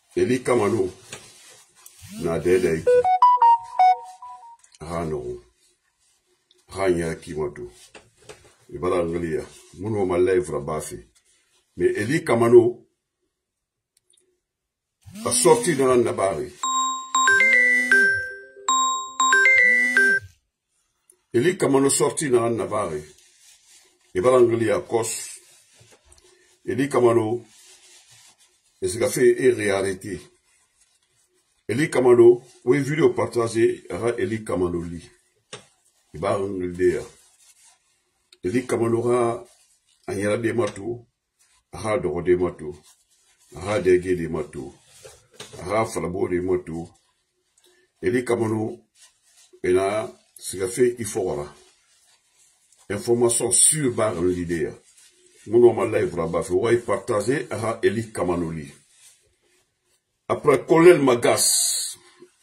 Eli kamano na dede iki hano hanya kimatu ibara angalia muno malevra bafi mais Eli kamano a sorti dans la nabari. Eli kamano sorti dans la nabari ibara angalia kos Eli kamano et ce qu'a fait est réarrêté. Eli kamano, oui, vidéo partagée, Eli kamano li. Il va en le Eli kamano ra, anyara de matou, doro de matou, dege de matou, falabo de matou. Eli kamano, et là, ce qu'a fait, il faut voir. Information sur barre l'idée. Mon nom live là-bas, il va partager, Eli kamano li. Après, Colonel Magas,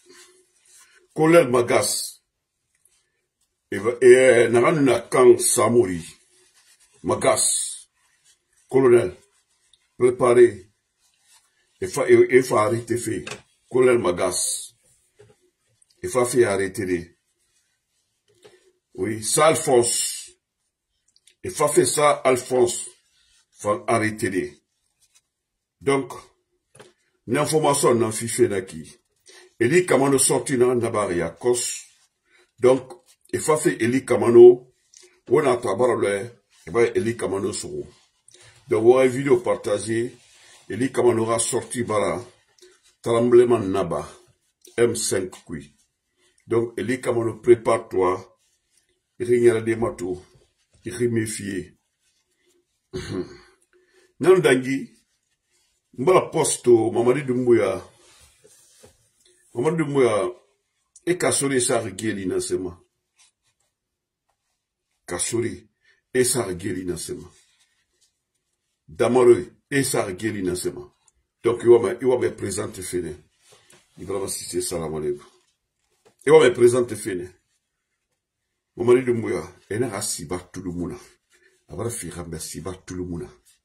et Narana Kang Samori, Magas, Colonel, préparé, et fa arrêter fait, Colonel Magas, et fa fait arrêter, oui, ça Alphonse, et fa fait ça Alphonse, fa arrêter, donc, l'information n'en fiche naki. Eli kamano sorti na nabari ya kos. Donc, il faut faire Eli kamano. On a tabarle. Et bien, Eli kamano soro. Donc, on a une vidéo partagée. Eli kamano a sorti bara. Tremblement naba. M5 kui. Donc, Eli kamano prépare-toi. Il y a des matos. Il y a méfié. Nandangi. Mbala posto Mamadi Doumbouya et Kassori sa rigeli na sema Kassori et sa rigeli na sema Damaro et sa rigeli na sema. Donc il va me présenter fene Ibrahima Cissé salam alaikum. Il va me présenter fene Mamadi Doumbouya ena asiba tulumuna abara fi rambe siba tulumuna.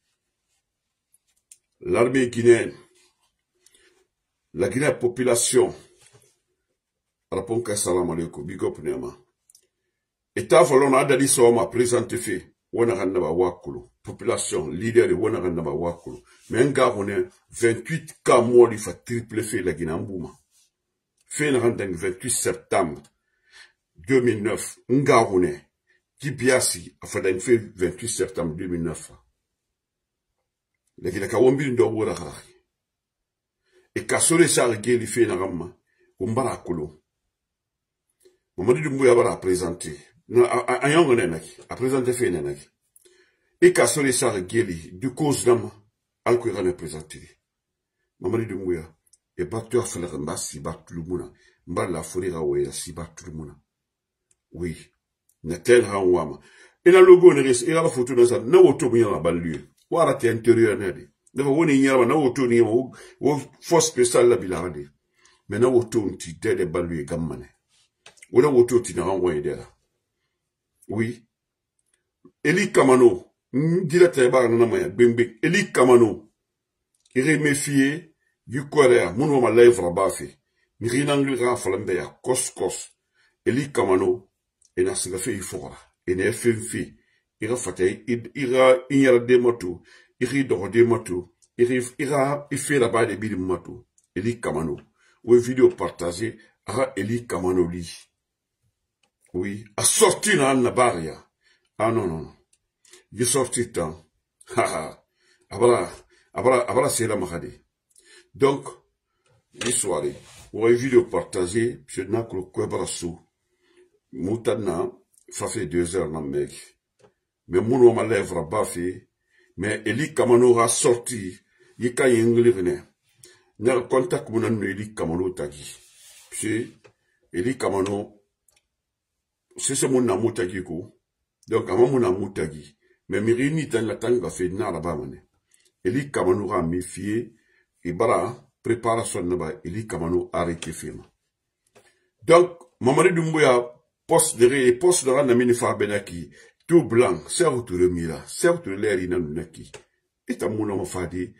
L'armée guinéenne, la Guinée population, répond qu'à salam alaikum, big up nema. État falon a dali soma présenté fait, wana ganaba wakulu, population, leader de wana ganaba wakulu. Mais un gars on est 28 cas morts, il faut triple fait la Guinée en bouma. Fait un 28 septembre 2009, un gars on est, qui biasi, a fait un fait 28 septembre 2009. Lakini kawombi ndo wura kaki. E kasore sa geli fe na gamma. Umbara kulo. Mamadi Doumbouya bara présenter. Na ayongo nenaki. A présenter fe nenaki. E kasore sa geli du cause nama. Alko irane présenter. Mamadi Doumbouya. E batu ya fela mba si batu lumuna. Mba la forira we si batu lumuna. Oui. Na tel hanwama. E na logo ne res. E la photo na sa. Na woto miya na banlieue. Wara te intérieur nadi. Dafa woni nyama na woto ni wo force spéciale la bilade. Mais na woto nti dede balu gammane. Wona woto ti na renvoyer dela. Oui. Eli kamano, direct ba na maya bembe. Eli kamano. Ire méfier du Korea, muno ma lèvre bafi. Mi rinangli ra falambe ya kos. Eli kamano e na siga fe ifora. E ne FMF. Ira fatay ira inyara de moto iri doro de moto ira ife la ba de bidi moto Eli kamano ou vidéo partagée ara Eli kamano li oui a sorti na baria ah non il sorti tant abra c'est la mahade donc l'histoire ou vidéo partagée je n'a que le kwebarasu mutana ça fait 2 heures na mec. Mais mon ma lèvre baffé, mais Eli kamano a sorti, yika yenglivene. N'a contact mon Eli kamano tagi. C'est Eli kamano, c'est mon amour tagi ko. Donc, avant mon amour tagi. Mais mirini dans la tanga fait na la bamane. Eli kamano a méfié, et bara, préparation naba, Eli kamano arrêté film. Donc, Mamadi Doumbouya, poste de rana minifa benaki. Tout blanc, certes le mira, certes l'air inanunaki. Et à mon fadi,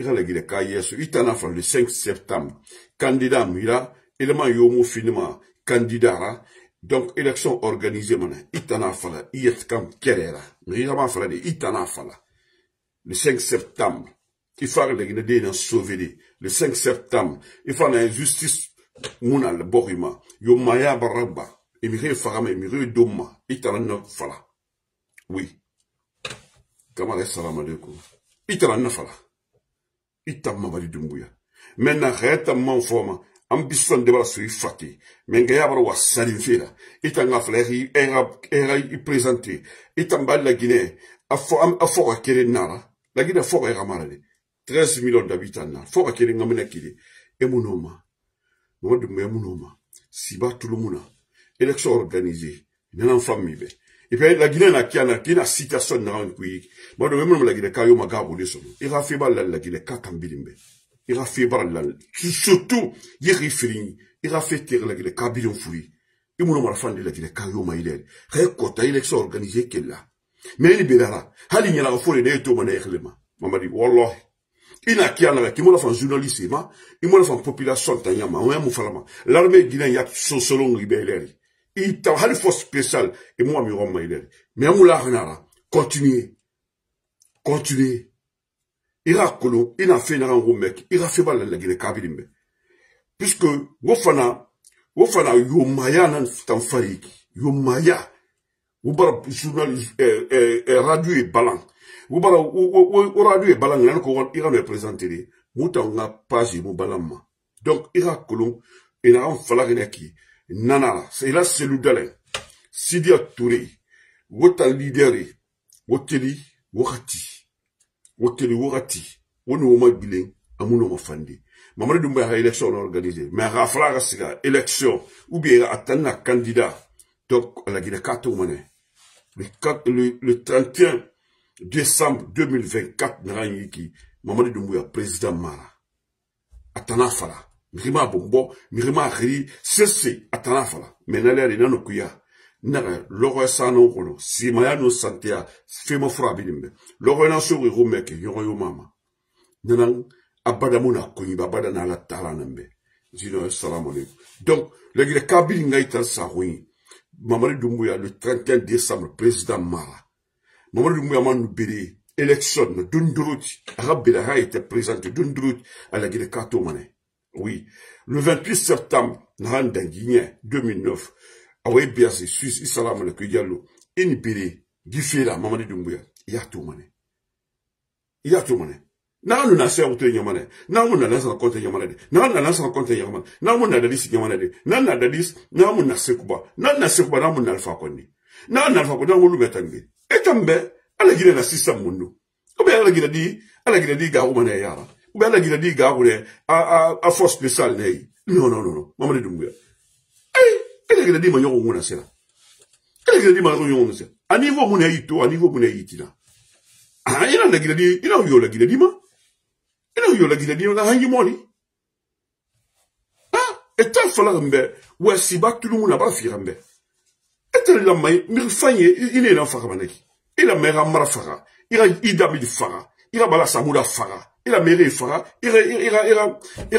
il a la cahiers, il t'en a fait le 5 septembre. Candidat Mira, élément yomo finement, candidat, donc élection organisée, il t'en a fait là, il est comme Kerera, mais il a fait il t'en a fait là. Le 5 septembre, il faut que les Guinéens sauver. Le 5 septembre, il faut la justice, mouna le borima, yo maya baraba, et mire farame, mire doma, il t'en a fait là. Oui. Kamara salam alaikum. Itala nafala. Ita mabali dumbuya. Mena reta manfoma. Ambition de bala sui fati. Menga yabara wa salinfera. Ita ngafala era y présenter. Ita mbali la Guinée. Afo akere nara. La Guinée fo era malade. 13 millions d'habitants na. Fo akere ngamena kide. Emunoma. Mwodumbe emunoma. Siba tulumuna. Élection organisée. Nanan famille. Et puis la Guinée n'a qu'une situation dans un pays. Moi, de même, la Guinée, quand il y a un il a fait mal la Guinée, quand il a fait mal surtout, il a fait il a fait la Guinée, quand il a fait il m'a la fin de la Guinée, quand il a fait il élection organisée qu'elle a. Mais il est là. Il y a un folie de tout manière. Maman dit, Wallah. Il n'a qu'un là, qui m'a fait journaliste, il m'a fait population, l'armée guinéenne, il y a son selon libéré. Il t'a une force spéciale et moi mi roma il mais amula renara continuez ira kolo ina fait na ngo mek ira fait bal la Guinée kabilimbe puisque wofana yo maya nan tan fariki yo maya wo bara journaliste radio et balan wo bara radio et balan nan ko ira me présenter muta nga page mo balamma donc ira kolo ina am fala ki Nana, c'est là, c'est l'oudalé. Sidia Touré, wota leader, woteli, wakati, wonu oma bilin, amuno ma fandi. Mamadou Doumbouya a élection organisée, mais à la siga, élection, ou bien à un candidat, donc à la Guinée 4 le 31 décembre 2024, Mamadou Doumbouya, président Mara, Atana Fala. Mirima bombo, mirima ri, cessé, atana fala. Menale ali nano kuya. Nara, logo sano kono. Si maya no santea, fema fura bilimbe. Logo na so ro meke, yoro yo mama. Nanan, abada muna kuni, abada na la tala nambe. Zino, salam alaikum. Donc, le Guinée Kabili ngaïta sa rouine. Mamadou Doumbouya, le 31 décembre, président Mara. Mamadou Doumbouya manu biri, élection, Dundruti, Rabela ha était présenté, Dundruti, à la Guinée Katomane. Oui, le 28 septembre, Nahanda Guinée 2009, Awe Biasi, Suisse, Issalam le Kuyalo, Inipiri, Gifira, Mamadou Doumbouya, Yatou Mane. Nan na se auto nyamane, nan na nasa konta nyamane, nan na nasa konta nyamane, nan na dadis nyamane, nan na dadis, nan na sekuba, nan na alfa konni. Nan na alfa konni, nan metangi. Etambe, ala Guinée na système mundu. Obe ala Guinée di ga umane yara. Ou la Guinée dit gars à force spéciale non Mamadou Doumbouya la Guinée dit ma yoro mona sera la Guinée dit ma yoro sera à niveau mona yito à niveau mona yitina ah ina la Guinée dit ina yo la Guinée dit ma ina yo la Guinée dit na hangi moni ah et tal fala mbe wa siba tout le monde ba firambe et tal la may mi fanye il est na faramane il a mera mara fara il a idami di fara il a bala samuda fara il a méré fara, il a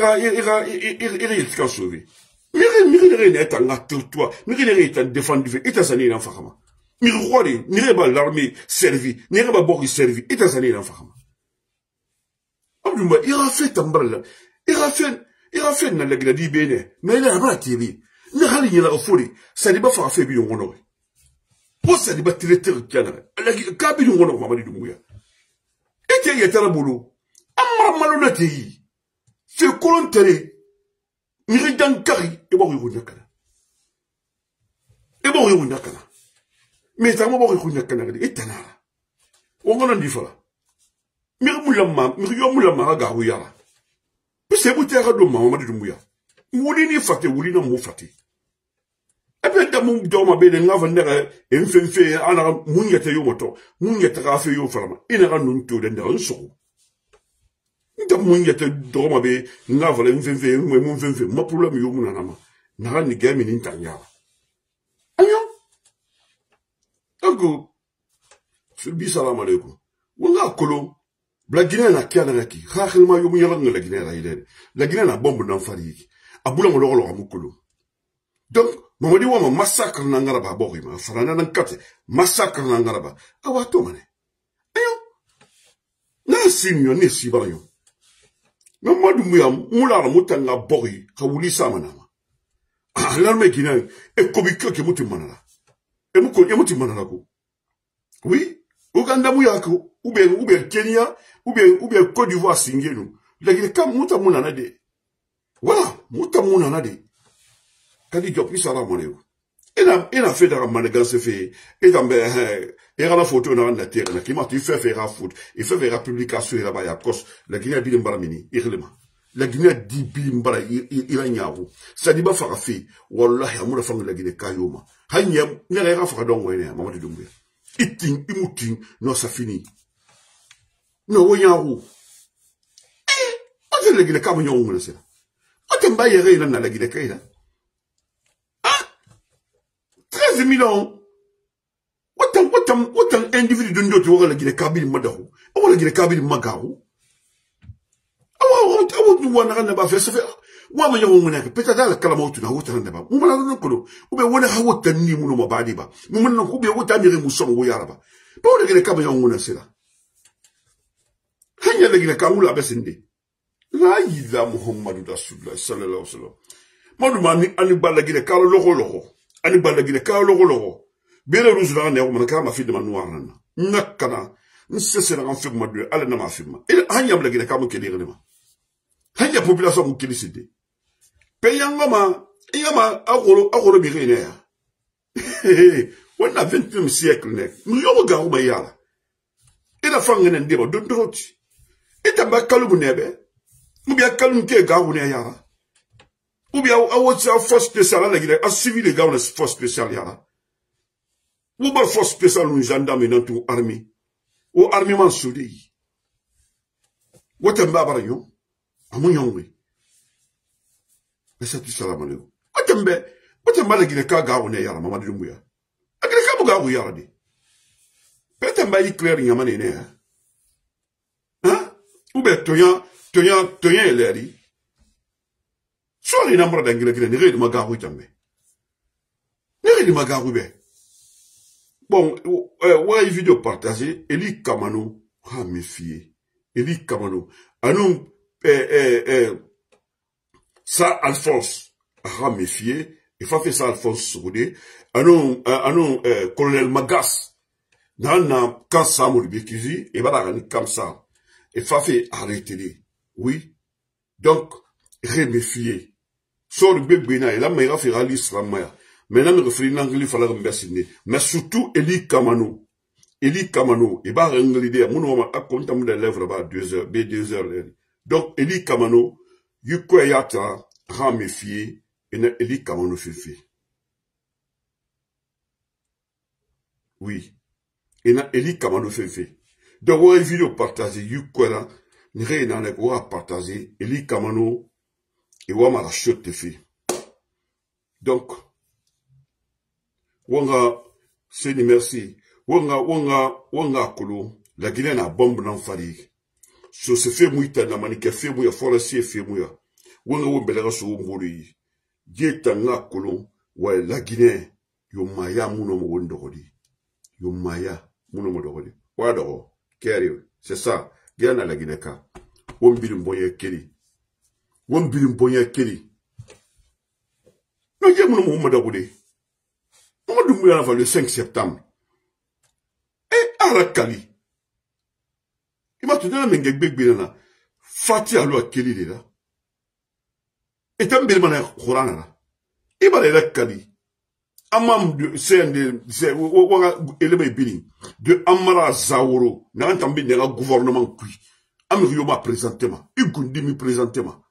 sauvé. Mire n'est en toi, mire n'est en défendu, et t'as sané l'enfant. Mire roi, mire pas l'armée servi, mire pas Boris servi, et t'as sané l'enfant. Abdouma, il a fait tambrala, il a fait dans la Guinée béné, mais il a raté, il a rallié la folie, ça n'est pas fait bien honoré. Pour ça, il va tirer le canard, la cabine honoré, Mamadou Doumbouya. Et il y a un boulot. Amara malonate yi. C'est colontere. Miri dankari. Ebo yunyakana. Mais ça m'a yunyakana. Et tanara. On a dit fala. Miri mulama ga huyara. Puis c'est bouté à Radoma, Mamadou Doumbouya. Wouli ni fate, wouli na mou fate. Et puis damou doma bene nga vandera et mfenfe anara munyete yo moto. Munyete rafe yo falama. Inara nunto dendera nsoko. Nta munyete doma be nga vala mfenfe mfenfe ma problème yo munanama. Nara ni gami ni ntanyara. Anyo. Ako. Subi salam alaikum. Wanga kolo La Guinée n'a qu'à la qui. Rarement, il y a la Guinée. La Guinée n'a bombe dans Fari. Aboula Moloro Amukolo. Donc, Mamadi Wama massacre Nangaraba Borima, Farana Nankate, massacre Nangaraba. Awatomane. Ayo. Na simio ne sibayo. Mamadu Muyam, Moular Moutanga Bori, Kaouli Samanama. L'armée guinéenne est comique qui moutimana. Et moutimana. Oui. Ouganda Mouyako, ou bien Kenya, ou bien Côte d'Ivoire Singenu. La Guinée kam moutamuna de. Voilà, moutamuna de. Kadi Diop, il s'en monnaie. Il a fait de la manigance fait. Il a la photo dans la terre. Il fait faire la photo. Il fait faire la publication là-bas à cause. La Guinée a dit Mbaramini, irréellement. La Guinée a dit Bimbara, il a nyaro. Ça dit pas faire fait. Wallah, ya mouna fang la Guinée Kayoma. Hanyam, n'a rien faire donc, ouais, maman de Doumbé. Iting, imuting, non, ça finit. Non, ouais, nyaro. On dit la Guinée Kamanyon, on le sait. On t'aime pas yérer dans la Guinée Kayla. 13 millions. Autant individu de nous qui la Guinée Kabyle Madahu. On la Guinée Kabyle Magahu. Peut-être dans la Calamoutu, na wuta naba. Mumala no kono. Ube wona hawta ni muno mabadi ba. Mumala ube wuta ni remuson wo yaraba. Ba wona gele kama yonguna sila. Hanya la gele kamula besinde. La ila Muhammadu Rasulullah sallallahu alaihi wasallam. Madu mani ani bala gele kala logo. Ani bala gele kala logo. Bele ruzula ne ko man kama fi de manuar nana. Nakana. Nsesera kan fi madu ala na ma fi ma. Hanya bala gele kama kele ngema. Hanya population mu kele sidi. Payangama, Yama, Agoro Birene. On a 20e siècle, nous y avons gardé Mayala. Et la femme n'est pas de droite. Et ta bakalou nebe, ou bien kalum ke garou yara. Ou bien a force spéciale à la Guinée, a suivi les gars de force spéciale yara. Ou bien force spéciale ou gendarme dans tout armée. Ou armement soudé. Ou t'en barbarion, à mon yongwe. Mais c'est tout ça la manœuvre. Otembe la Guinée ka gawo ne yara Mamadi Doumbouya. La Guinée ka gawo yara de. Petemba yi clair yamane ne hein. Hein? Ou bien toyan eleri. Soit les nombres d'anglais ne rede magawo tambe. Ne rede magawo be. Bon, ouais vidéo partagée, Eli Kamano ha méfier. Eli Kamano. Anou ça, Alphonse a méfié, il faut faire ça, Alphonse Soudé, colonel Magas, dans quand ça m'a dit, et voilà, comme ça, il faut faire arrêter, oui, donc, reméfier, sur le bébé, et là, mais il va faire l'islam, maintenant, il va faire l'anglais, il fallait remercier, mais surtout, Eli Kamano, il va rendre l'idée, mon nom a compté de lèvres là-bas, 2 heures, B2 heures, donc, Eli Kamano, Yukwe yata, ha méfié, et na Eli Kamano fifi. Oui. Et na Eli Kamano fifi. Donc, ouais, vidéo partagée, Yukwe la, n'ire n'en est pas partagé, Eli Kamano, et ouais, ma la chute de fi. Donc, wanga, c'est ni merci. Wanga kolo, la Guinée n'a bombe dans Fari. So se fait mouita na manike fait mouya forestier fait mouya wanga wo belega so ngoli jeta nga kolon wa la Guinée yo maya muno mo ndogodi yo maya muno mo dogodi wa dogo keri c'est ça gana la Guinée ka won bilim boye keri no je muno mo dogodi mo dum ya le 5 septembre et arakali il m'a tout donné un gag na Fati alo akeli de la. Et tam bil mana Qur'an la. Il m'a la kali. Amam de c'est waga eleme bini de Amara Zaworo na tambi de la gouvernement kui. Am rioma présentement. Il gundi mi présentement.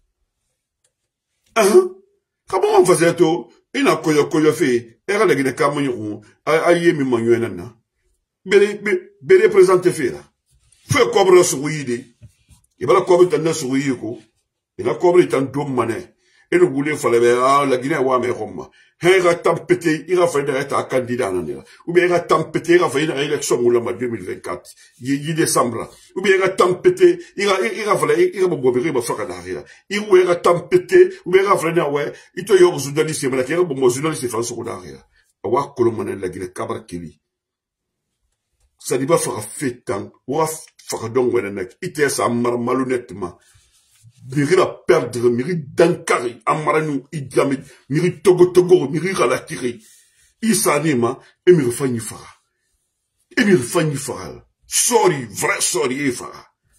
Comment on faisait to ina koyo fe era la gine kamonyo aye mi manyo nana. Bele présenter fe la. Fais cobre sur yide. Il va la cobre tan sur yiko. Il a cobre tan dom mané. et le boulet fallait la Guinée wa me Roma. Il va tempêter, il va faire un candidat ou bien il va tempêter, il va faire une élection en 2024, décembre. Ou bien il va tempêter, il va faire il va tempêter, ou bien il va faire ouais, il te y a journaliste, il va journaliste français derrière. Awa kolomane la Guinée cabra kili. Ça dit pas faire fétan, ou faire donc wenanek, il te sa malhonnêtement. Miri la perdre, miri dankari, amaranu, idjamid, miri togo, miri ralatiri. Isanima, et miri fanyi fara. Et miri fanyi fara. Sorry, vrai sorry, fara.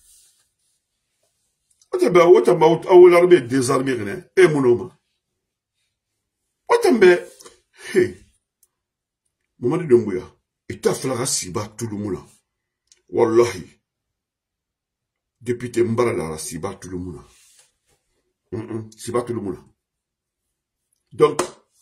Otamba, l'armée désarmée, et mon homme. Otamba, hey, Maman de Mbouya, et ta flara siba tout le monde. Wallahi. Député Mbara la siba tout le monde. Siba tout le monde. Donc,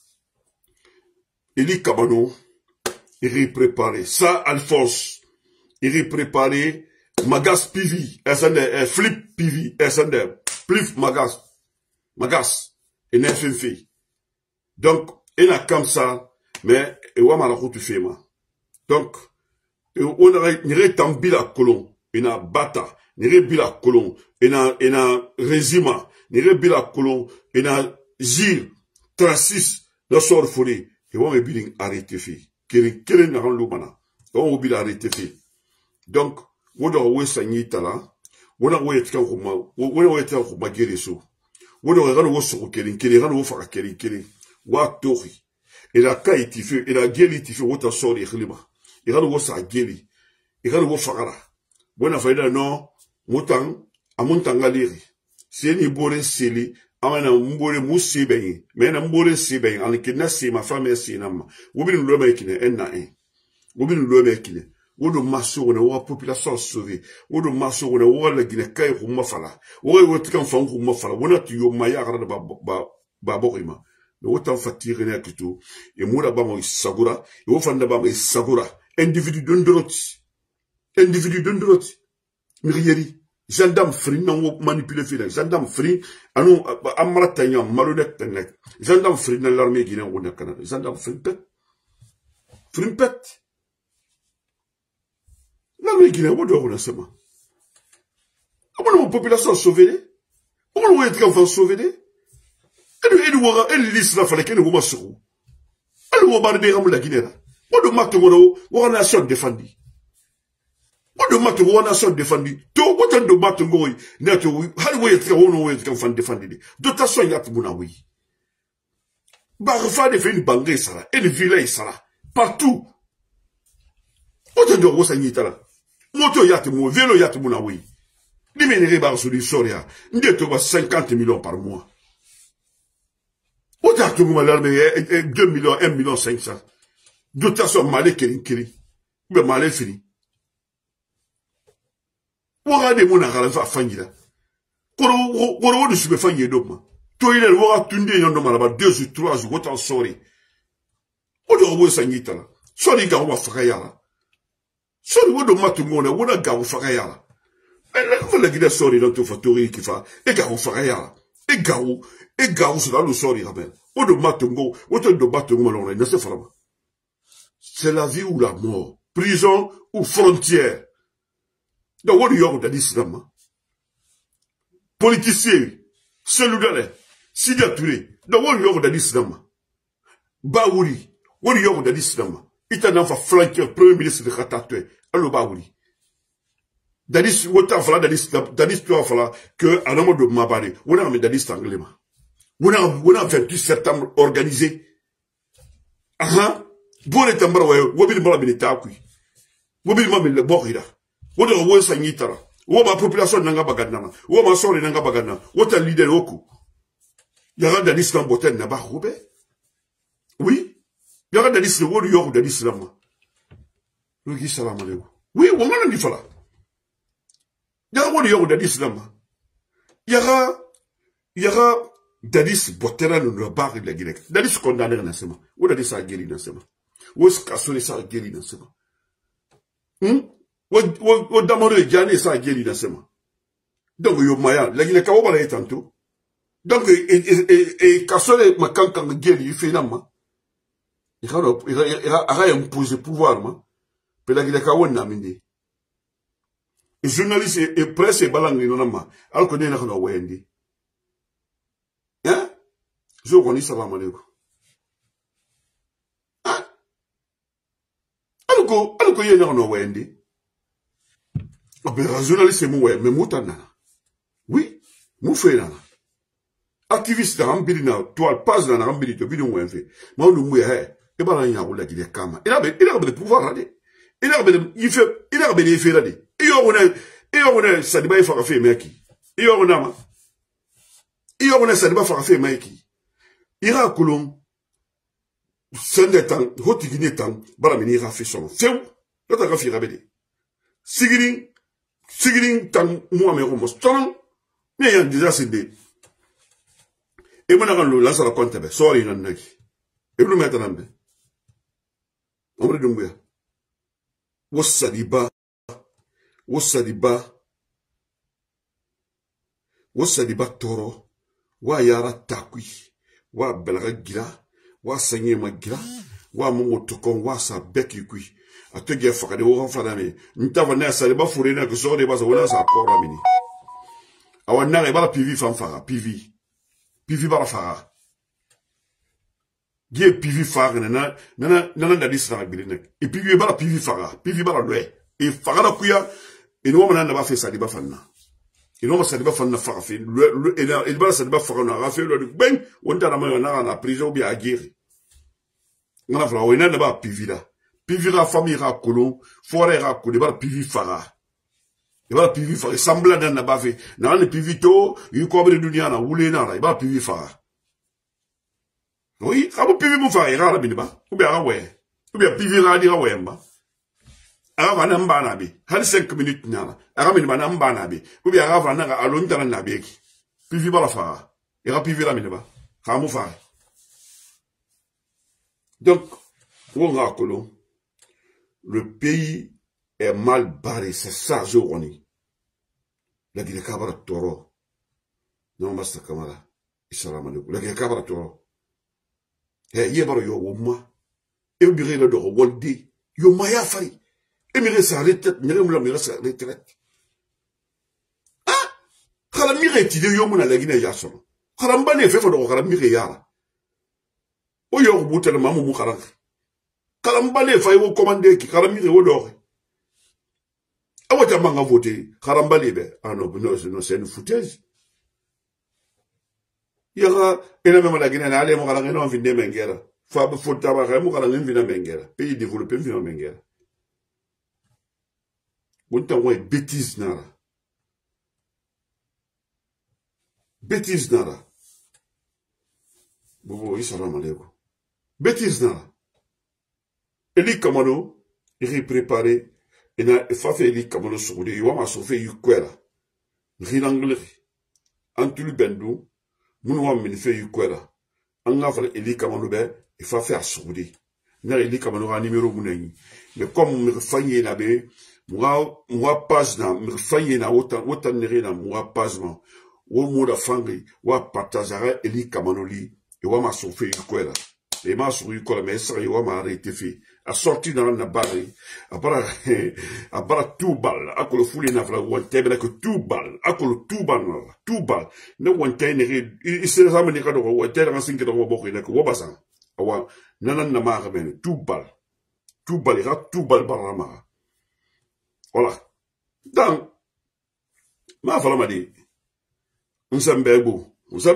Eli Kabano, il est préparé. Ça, Alphonse, il est préparé. Magas PV, SND, Flip PV, SND, Flip Magas, et NFF. Donc, il a comme ça, mais, et on a la route fait, donc, on aurait tambi la colon, il a bata, il a bila colon, il a résima, il a bila colon, il a gir, tracis, la sort folie, et on a bien arrêté fait. Quel n'a rendu mana, on a bien arrêté fait. Donc, on a oué sanyi tala, on a oué etka kuma gere so, on a oué so keli, on a oué faka keli, wa tori. Et la caille tifé, et la guéli tifé, wota sort et khilima. Et quand on sa guéli, et quand on fagara. Bon, a fait non, moutan, à montangaleri. C'est ni boré seli, amana mbore musi ben, mais na mbore si ben, en kina si ma femme est si nama. Ou bien le mec ne en un. Ou bien le mec ne. Ou de masso, on a population sauvée. Ou de masso, on a la guinée caille ou mafala. Ou est-ce fan ou mafala. On a tué mayara de baborima. Autant fatigué n'est tout, et moi là-bas, moi, sagura, et au fond là-bas, moi, sagura, individu d'undroti, mirieri, gendarme fri, non, manipulé fini, gendarme fri, anou, amaratanya, malhonnête, net, gendarme fri, dans l'armée guinéenne, on a Canada, gendarme frimpet, l'armée guinéenne, on doit rouler seulement. Comment la population sauvée, comment on est enfant sauvé, elle liste la fallait qu'elle ne soit pas elle ne va pas la Guinée. On de matoro, on a nation défendue. On de matoro, on a nation défendue. Tout autant de matoro, net, halway, on est enfant défendu. Dotation y a tout mon oui. Barfa de fait une bangue, ça, et une village, ça, partout. Autant de Rosanitala. Moto y a tout mon, vélo y a tout mon oui. Les ménérés bar sur l'Issoria, nous 50 millions par mois. Autant que vous m'avez 2 millions, 1 million 500. Dotation malé kiri. Mais malé fini. Regardez mon argent à Fangila. Koro de sube Fangi d'Oma. Toi, il est le tunde yon de malaba 2 ou 3 jours, autant sorry. Odo wo sangitala. Sorry gawa fakayala. Sorry wodo matungona, woda gawa fakayala. Elle la guide sorry dans ton factory qui fa. Et gawa fakayala. Et gawa c'est dans le sorry ramène. Odo matungo, autant de matungo malon, ne se fera pas. C'est la vie ou la mort. Prison ou frontière. Donc, on y a un islam. Politicien, cellulaire, sigaturé. Donc, on y a un islam. Baouri, on y a un islam. Il t'a n'a pas flanqué premier ministre de Khatatoué. Alors, Baouri. Dadis, autant fala dadis, tu as fala que, à l'homme de Mabare, on a mis dadis anglais. On a 28 septembre organisé. Ah, bon et tambara, wobil malabini takui. Wobil mamil borida. Wodo wo sanyitara. Wo ma population nanga bagadana. Wo ma sori nanga bagana. Wo ta leader oku. Yara da l'islam boten na ba roube. Oui. Yara da l'islam wo yo da l'islam. Rugi salam alaikum. Oui, wo mana ni fala. Yara wo yo da l'islam. Yara dadis botera no bar de la Guinée. Dadis condamné na sema. Wo dadis a guéri na sema. Wo skasone sa guéri na sema. Wo damoro jani sa guéri na sema. Donc yo maya, la Guinée ka wo bala etanto. Donc, et Kassole, ma quand gueule, il fait nama. Il a imposé pouvoir, ma. Pelagila Kawana mindi. Et journaliste et presse et balangi non nama. Alors qu'on est là, on a wendi. Hein? Je connais salam alaikum. Hein? Alors qu'on est là, on a wendi. Ben, journaliste c'est moué, mais moutana. Oui, mou fait là. Activiste dans Ambirina, toi, passe dans Ambirina, tu bidon ouin fait. Moi, nous moué, et ben, il y a un qui est kama. Il a le pouvoir là. Il a des faits là. Il y a ça débat il faut faire mec. Il y a ça débat faut faire mec. Il y a colon. C'est des temps, hoti guiné temps, baramini il a fait son. C'est où? Là, t'as fait rabédé. Sigiring tan moi me romos ton mais y a déjà c'est des et mon agan la sala compte be sorry nan naki e lu meta nambe amre dumbuya wasadiba toro wa yara takwi wa belga gira wa sanye magira wa motokon wa sa beki kui atege fakade wo fadame ntava na saliba furena ko so de basa wala sa kora mini awana re bala PV fanfara PV bara fara die PV fara na da disra bilina e PV bara PV bara loe e fara kuya e no mana na ba fe saliba fanna e no saliba fanna fara fe e bara saliba fara na rafe lo ben wonta na na prison bi agiri ngana fara wena na ba PV da PV la famille ra kolo forêt ra kolo ba PV fara e ba PV fara sembla na ba fe na le PV to yu ko be dunia na wule na ra ba PV fara oui abo PV mo fara ra la biniba ou bien ra we ou bien PV ra di ra we mba ara va na mba na bi hal 5 minutes na ara biniba na mba na bi ou bien ara va na alon tan na bi ki PV ba la fara e ra PV la biniba ha mo fara donc on ra kolo. Le pays est mal barré, c'est ça, je reconnais. La Guinée Kabara Toro. Non, Master Kamara. Issalam alaikum. La Guinée Kabara Toro. Eh, yébaro yo woma. Et vous birez le doro, woldi. Yo maya fari. Et mire sa retraite, mire sa retraite. Ah! Kala mire tide yo muna la Guinée yason. Kala mbane fe fodoro, kala mire yara. O yo bouté le mamou moukarang. Kalambale fa yo commandé qui kalamire wo dore awata manga voter kalambale be non c'est une foutaise yara ena même la Guinée na ale mo kala ngeno vinde mengera fa be fota ba mo kala ngeno vinde mengera pays développé vinde mengera wonta way bêtise nara bobo issalam alaikum bêtise nara Eli Kamano, il est préparé, et n'a pas fait Eli Kamano sur le Yoma, a sauvé Yukwera. Rinangle, Antulu Bendou, Mounoua Minfe Yukwera. En a fait Eli Kamano, il faut faire sauver. N'a Eli Kamano a numéro Mounei. Mais comme me failli n'abe, moi passe na, me failli na autant néré na, moi passe na, ou mouda fangri, ou partagera Eli Kamano li, et ou ma sauvé Yukwera. Et ma sauvé Yukwera, mais ça y ou ma arrêté fait. A sorti dans la barre, à part tout bal, à quoi le foulé n'a pas le que tout bal, à quoi le tout bal, ne wantain, il s'est ramené à l'eau, tel un cinq de robot, il a que Wabasan, awa, nanan na marmen, tout bal, il a tout bal barama. Voilà. Donc, ma femme m'a dit, on s'en beau,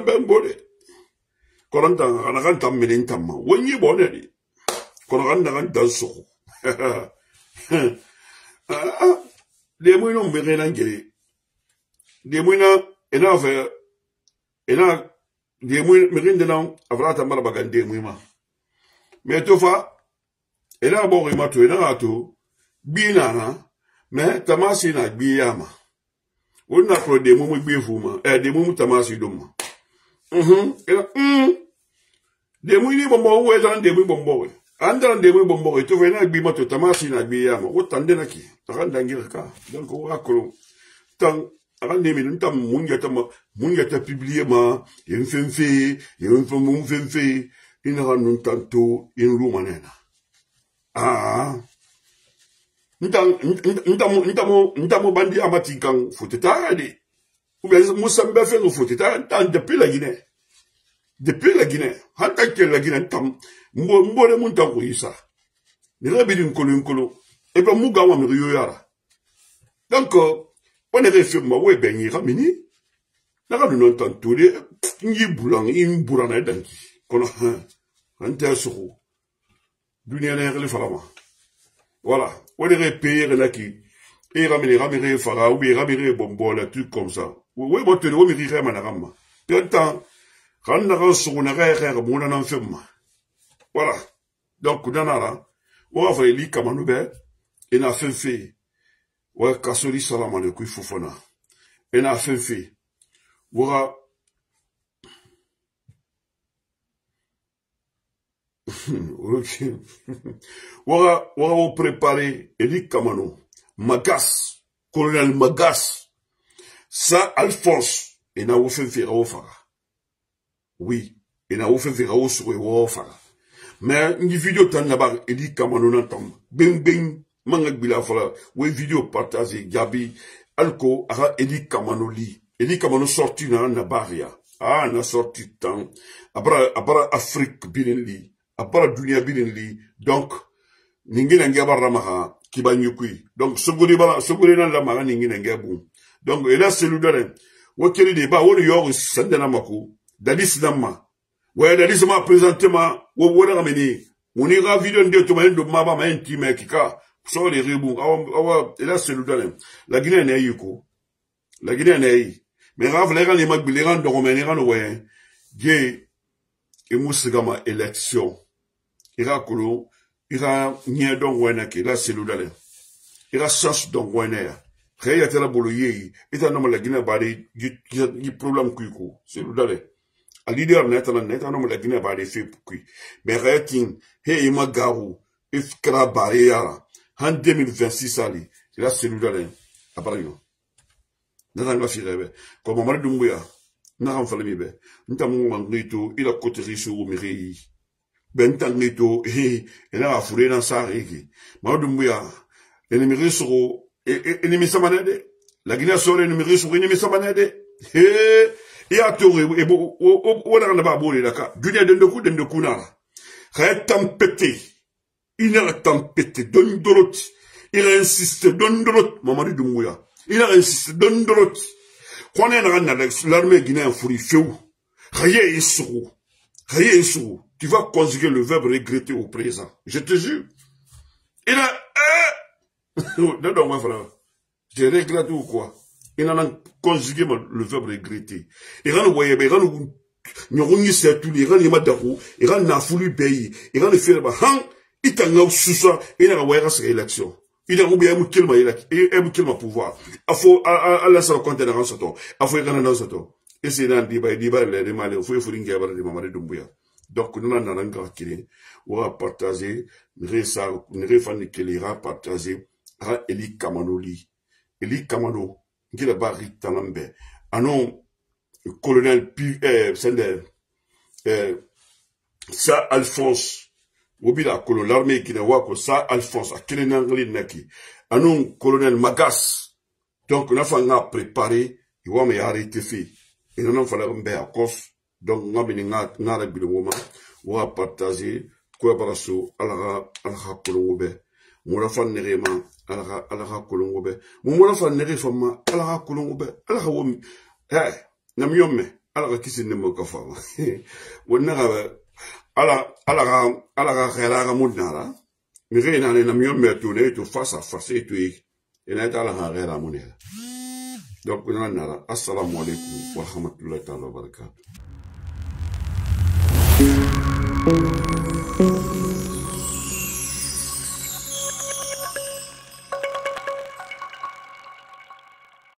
quand on a un temps, mélentement, on y est bonnet. Qu'on rentre dans ce les moyens ont bien l'engagé. Les moyens, et là, des moyens, mais rien de là, avant de m'avoir bagandé, moi. Mais tout fa, et là, bon, il m'a tué, là, tout, bien, mais tamasi na biyama. On a pro des mots bien fuma, des mots tamasi d'homme. Et là, des moyens bon, ouais, dans des mots bon, andran de bombo et tout venait bi moto tamasi na bi yama o tande na ki taranda ngirka donc o akolo tan akan nemi nta mungyata publier ma yemfemfe yemfemfe ina kan tanto in rumanena ntamo bandi amati kan foteta de ou bien musambe fe no foteta depuis la Guinée hanta ke la Guinée tam mbole mun tan ko isa ni rabidi nkolo e ba muga wa mi yoyara donc on est fait ma we benyi ramini na ka non tan tole ngi bulang in burana danki kono anta suku dunia na ngeli falama voilà on est payé là qui et ramini fara ou bien ramini bombo la truc comme ça we botte o mi rire manarama pourtant quand na ka suku na ka mona na femma voilà donc danara on va faire li kamanu be ina fefe wa kasori salama le kuy fofona ina fefe wa ok wa préparer eli kamanu Magas colonel Magas ça Alphonse ina wo fefe ra wo fara oui ina wo fefe ra wo suwe wo fara mais une vidéo tan nabar eli kamanu na tam bing manga bila fala we vidéo partager gabi alko ara eli kamanu sorti na nabaria na sorti tan abra Afrique binili abra dunia binili donc ningina ngaba maha kibanyukui donc sogori na la maga ningina ngabu donc ela seludare wokeli de ba woni yoru sandana mako dadis namma ouais dadis ma présentement wo na rameni moni ga vidéo ndeto mayendo mama ma intime kika so les rebou awa ela seludare la Guinée na yiko la Guinée na yi mais rave les gars magbi ran do romeni ran ouais je e musigama élection ira kolo ira nye don wena ki la seludale ira chance don wena reya tela bolo yi ita no la Guinée bari gi problème kuiko seludale a leader neta no la Guinée bari fait kui mais rating he ima garu ifkra bari yara en 2026 ali la seludale abario nata nga firebe ko mamari dumbuya na kan falemi be ntamu mangrito ila coterie sur miri bentanito ena afure na sariki madumbuya enemi soro enemi samanade la Guinée soro enemi soro enemi samanade ya tore ebo wona na babole laka dunia dendoku na kha tempête ina tempête dondorot il insiste dondorot mamadi dumbuya il insiste dondorot kone na l'armée guinéenne furi feu khaye isuru tu vas conjuguer le verbe regretter au présent. Je te jure. Il a... Non, frère. Je regrette ou quoi? Il a conjugué le verbe regretter. Il a envoyé, il a envoyé, il a nafulu pays, il a fait le han, il a envoyé sous il a envoyé sa élection. Il a oublié un pouvoir. Il faut aller sur le compte de la rançon. Il faut aller dans ce temps. Et c'est dans le débat, il faut faire une guerre de Mamadou Doumbouya. Donc, nous avons un grand qui on va partager, nous avons partager, Eli Kamanoli. Eli Kamano, qui est la barre Tanambe. Anon, colonel ça Alphonse, Wobila, colonel l'armée qui n'a pas ça Alphonse, à quel naki. Anon, colonel Magas. Donc, on a préparé, il va me arrêter fait. Et nous avons fait un cause. Donc, nous avons partagé quoi barasso ala kolongobe mura fan nerema ala kolongobe mura fan nere fama ala kolongobe ala wom namyome ala kisi nemo ka fama wonna ala khara mudnara mi reina ne namyome to ne to face à face et to et na ala khara munela donc nana assalamu alaikum wa rahmatullahi wa barakatuh.